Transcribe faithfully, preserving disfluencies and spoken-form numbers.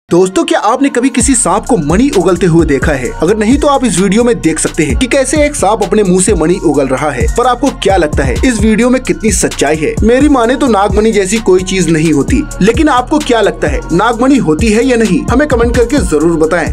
दोस्तों, क्या आपने कभी किसी सांप को मणि उगलते हुए देखा है? अगर नहीं तो आप इस वीडियो में देख सकते हैं कि कैसे एक सांप अपने मुंह से मणि उगल रहा है। पर आपको क्या लगता है इस वीडियो में कितनी सच्चाई है? मेरी माने तो नागमणि जैसी कोई चीज नहीं होती, लेकिन आपको क्या लगता है नागमणि होती है या नहीं? हमें कमेंट करके जरूर बताएं।